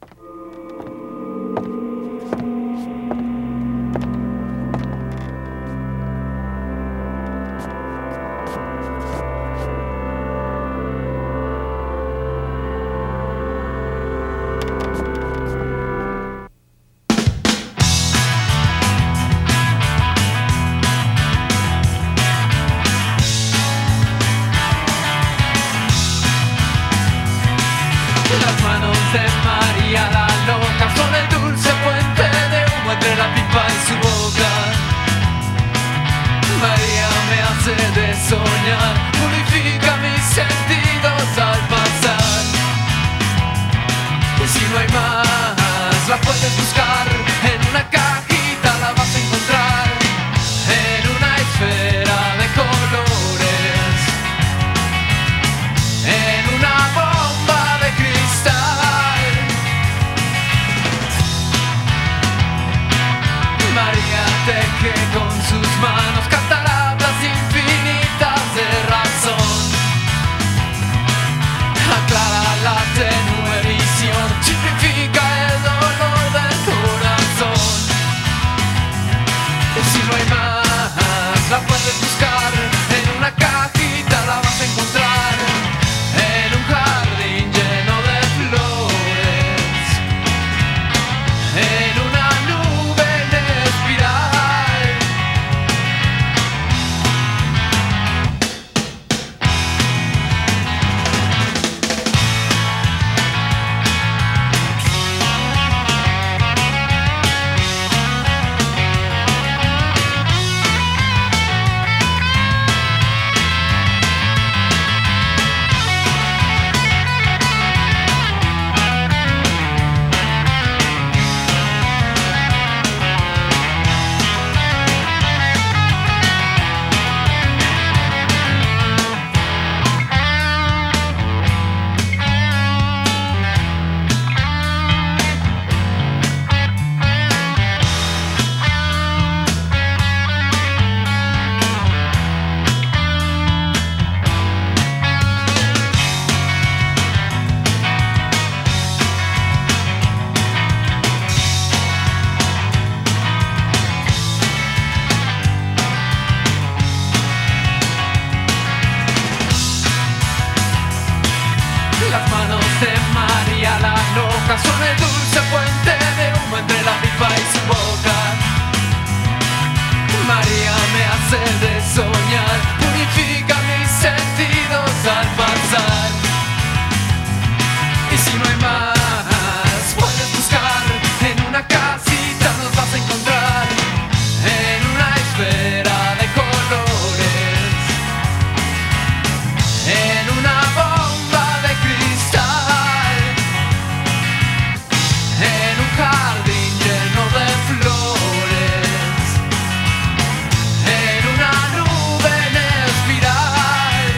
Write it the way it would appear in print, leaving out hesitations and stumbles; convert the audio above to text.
Las manos de María la loca son el dulce puente de humo entre la pipa y su boca. María me hace de soñar, purifica mis sentidos al pasar. Y si no hay más, la puedes buscar en una cajita, la vas a encontrar en una esfera de colores, en una bomba de cristal. María teje con sus manos cataratas infinitas de razón, aclara la tenue visión, simplifica el dolor del corazón. Y si no hay más, la puedes buscar en una cajita, la vas a encontrar en un jardín lleno de flores, en una nube en espiral. Las manos de María la loca son el dulce puente de humo entre la pipa y su boca. María me hace de soñar, purifica mis sentidos al pasar. Y si no hay más, puedes buscar en una casita, nos vas a encontrar en una esfera de colores, en una bomba de cristal, en un jardín lleno de flores, en una nube en espiral.